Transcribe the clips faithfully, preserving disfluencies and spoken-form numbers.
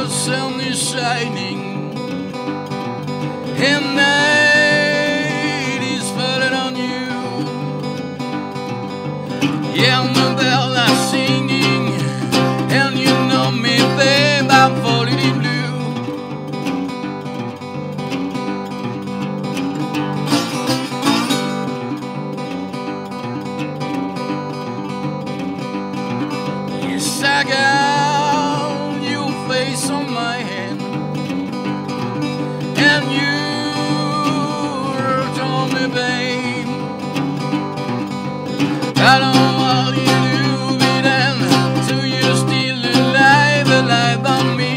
the sun is shining and night is falling on you. Yeah, the bells are singing, and you know me, babe, I'm falling in blue. Yes, I got your face on my hand, and you told me, babe, I don't know what you do, but then, so you're still alive, alive on me.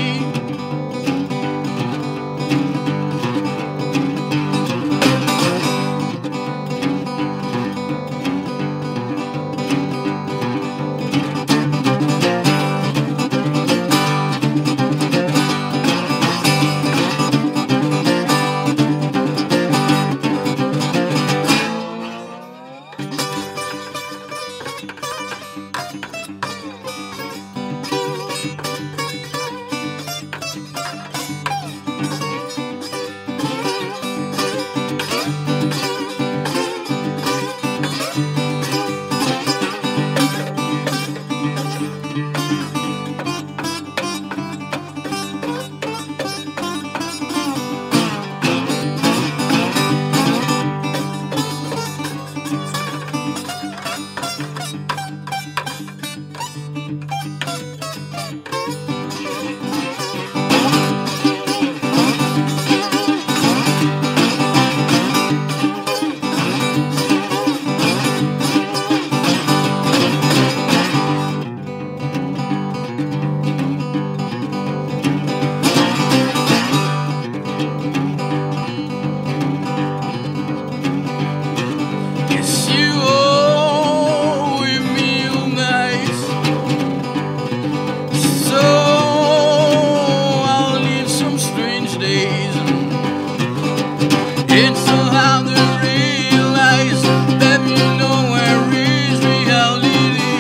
It's so hard to realize that you know where is reality.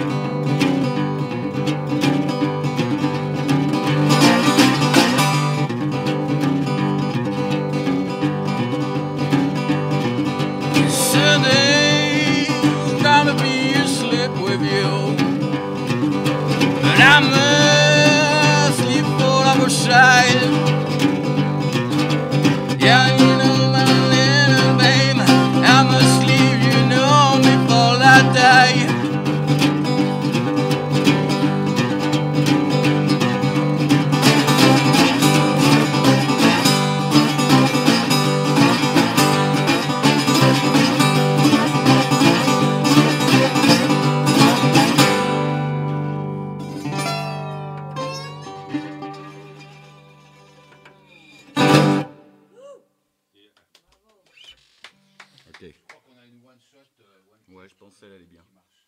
Yesterday's gonna be a slip with you, but I must leave for our side. Yeah, you know my little babe, I must leave you know before I die. Ok. Ouais, je pensais elle allait bien.